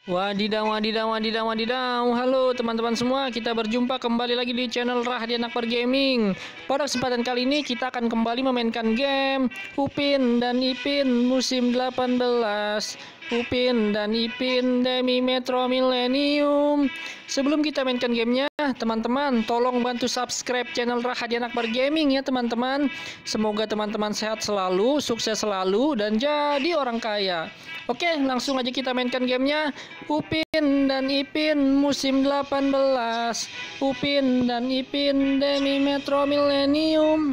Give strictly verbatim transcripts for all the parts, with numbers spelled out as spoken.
Wadidaw, wadidaw, wadidaw, wadidaw. Halo teman-teman semua, kita berjumpa kembali lagi di channel Rahadian Akbar Gaming. Pada kesempatan kali ini kita akan kembali memainkan game Upin dan Ipin musim delapan belas. Upin dan Ipin Demi Metro Millennium. Sebelum kita mainkan gamenya, teman-teman tolong bantu subscribe channel Rahadian Akbar Gaming ya teman-teman. Semoga teman-teman sehat selalu, sukses selalu, dan jadi orang kaya. Oke, langsung aja kita mainkan gamenya. Upin dan Ipin musim delapan belas. Upin dan Ipin Demi Metro Millennium.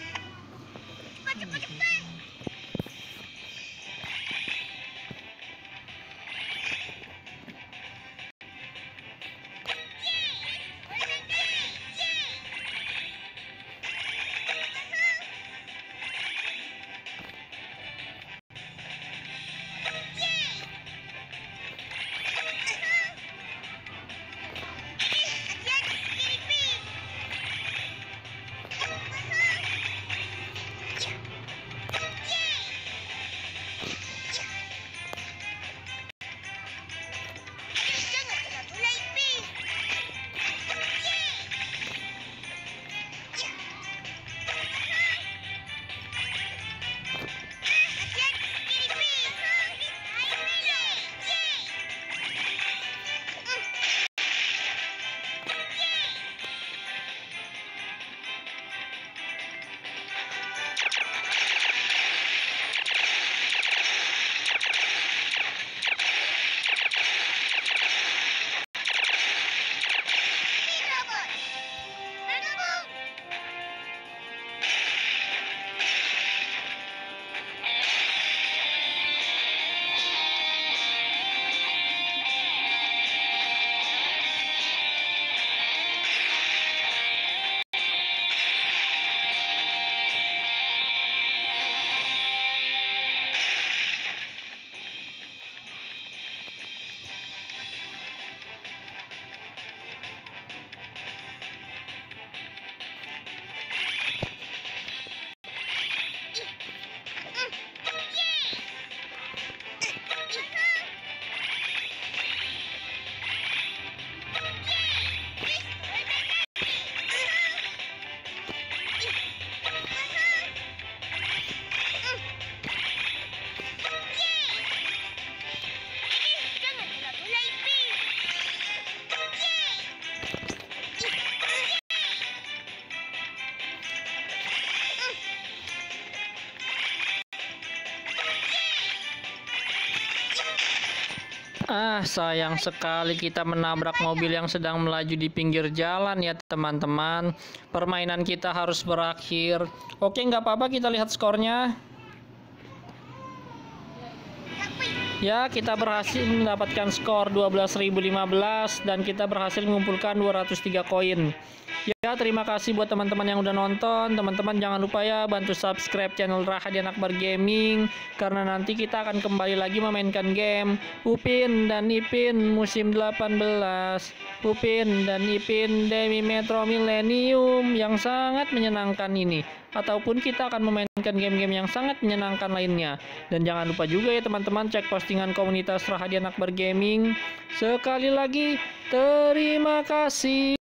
Ah, sayang sekali kita menabrak mobil yang sedang melaju di pinggir jalan ya teman-teman. Permainan kita harus berakhir. Oke, nggak apa-apa, kita lihat skornya. Ya, kita berhasil mendapatkan skor dua belas ribu lima belas dan kita berhasil mengumpulkan dua ratus tiga koin. Ya, terima kasih buat teman-teman yang udah nonton. Teman-teman jangan lupa ya bantu subscribe channel Rahadian Akbar Gaming, karena nanti kita akan kembali lagi memainkan game Upin dan Ipin musim delapan belas. Upin dan Ipin Demi Metro Millennium yang sangat menyenangkan ini. Ataupun kita akan memainkan game-game yang sangat menyenangkan lainnya. Dan jangan lupa juga ya teman-teman cek postingan komunitas Rahadian Akbar Gaming. Sekali lagi terima kasih.